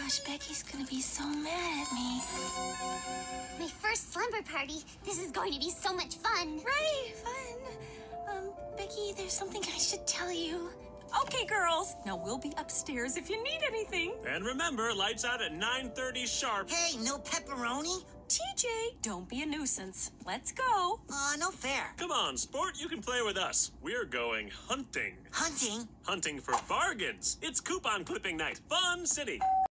gosh, Becky's gonna be so mad at me. My first slumber party. This is going to be so much fun. Right, fun. Becky, there's something I should tell you. Okay, girls. Now we'll be upstairs if you need anything. And remember, lights out at 9:30 sharp. Hey, no pepperoni? TJ, don't be a nuisance. Let's go. No fair. Come on, sport, you can play with us. We're going hunting. Hunting? Hunting for bargains. It's coupon clipping night. Fun City.